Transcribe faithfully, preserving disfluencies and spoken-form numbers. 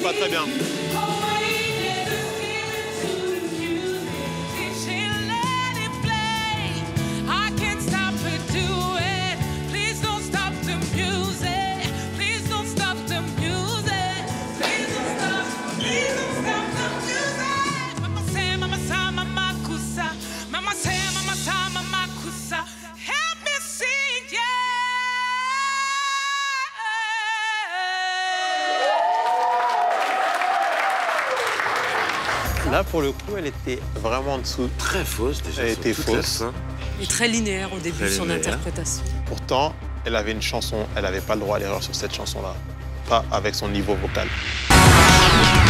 pas très bien. Là, pour le coup, elle était vraiment en dessous. Très fausse, déjà. Elle était fausse. Et très linéaire au début, Très son linéaire. interprétation. Pourtant, elle avait une chanson, elle n'avait pas le droit à l'erreur sur cette chanson-là. Pas avec son niveau vocal.